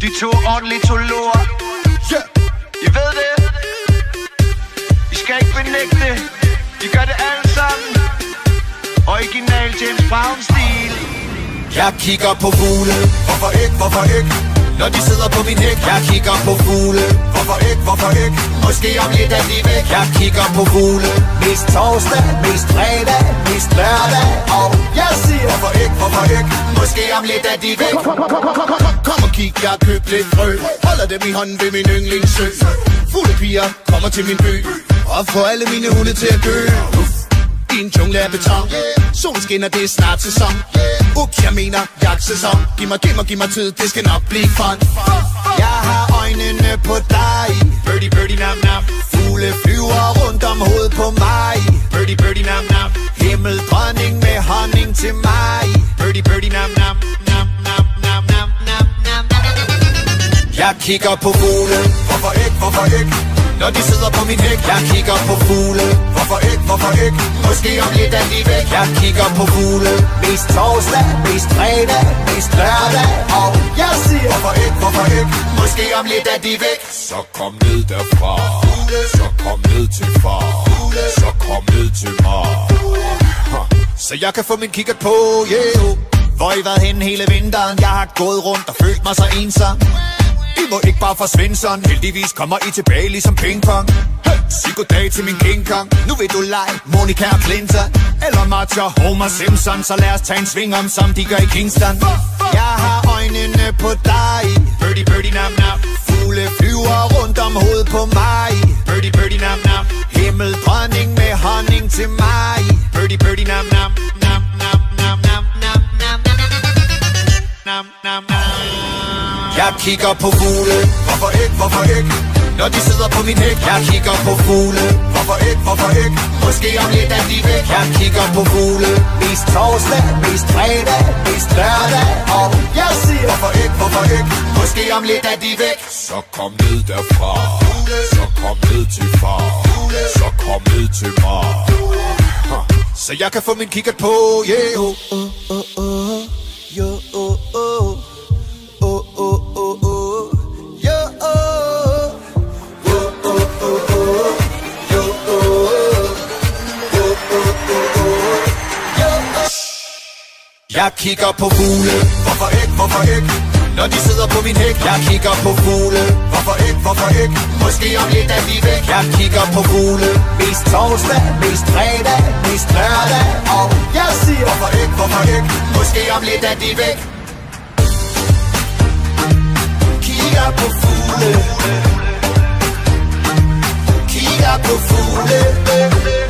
De to ornitologer. I ved det. I skal ikke benægte. De gør det alle sammen. Original James Brown-stil. Jeg kigger på fugle. Hvorfor ikke, hvorfor ikke? Når de sidder på min hæk. Jeg kigger på fugle. Hvorfor ikke, hvorfor ikke? Måske om lidt er de væk. Jeg kigger på fugle. Mest torsdag, mest fredag, mest lørdag. Og jeg siger hvorfor ikke, hvorfor ikke? Måske om lidt er de væk. Kom og kig, jeg har købt lidt frø. Holder dem i hånden ved min yndlingssø. Fuglepiger kommer til min by og får alle mine hunde til at dø. I en jungle af beton. Solen skinner, det er snart sæson. Ups, jeg mener jagtsæson. Giv mig tid, det skal nok blive fun. Jeg har øjnene på dig. Birdie, birdie, nam, nam. Fugle flyver rundt om hovedet på mig. Birdie, birdie, nam, nam. Himmeldronning med honning til mig. Birdie, birdie, nam, nam, nam, nam, nam, nam, nam, nam. Jeg kigger på fugle. Hvorfor ikke, hvorfor ikke? Når de sidder på min hæk. Jeg kigger på fugle. Hvorfor ikke, hvorfor ikke? Måske om lidt er de væk. Jeg kigger på fugle. Mest torsdag, mest fredag, mest lørdag. Og jeg siger hvorfor ikke, hvorfor ikke? Måske om lidt er de væk. Så kom ned derfra. Så kom ned til far. Så kom ned til mig. Så jeg kan få min kikkert på, yeah. Hvor I været henne hele vinteren? Jeg har gået rundt og følt mig så ensom. I må ikke bare forsvinde sådan. Heldigvis kommer I tilbage ligesom pingpong. Sig goddag til min King Kong. Nu vil du lege Monica og Clinton eller Martha Homer Simpson. Så lad os tage en sving om, som de gør i Kingston. Jeg har øjnene på dig. Birdie, birdie, nam, nam. Fugle flyver rundt om hovedet på mig. Birdie, birdie, nam, nam. Himmeldronning med honning til mig. Birdie, birdie, nam, nam, nam, nam, nam, nam, nam, nam, nam, nam, nam. Jeg kigger på fugle. Hvorfor ikke, hvorfor ikke? Når de sidder på min hæk. Jeg kigger på fugle. Hvorfor ikke, hvorfor ikke? Måske om lidt er de væk. Jeg kigger på fugle. Mest torsdag, mest fredag, mest lørdag. Og jeg siger hvorfor ikke, hvorfor ikke? Måske om lidt er de væk. Så kom ned derfra. Så kom ned til far. Så kom ned til mig. Så jeg kan få min kikkert på, yeah. Yo, jeg kigger på fugle. Hvorfor ikke, hvorfor ikke? Når de sidder på min hæk. Jeg kigger på fugle. Hvorfor ikke, hvorfor ikke? Måske om lidt er de væk. Jeg kigger på fugle. Mest torsdag, mest fredag, mest lørdag. Og jeg siger hvorfor ikke, hvorfor ikke? Måske om lidt er de væk. Kigger på fugle. Kigger på fugle.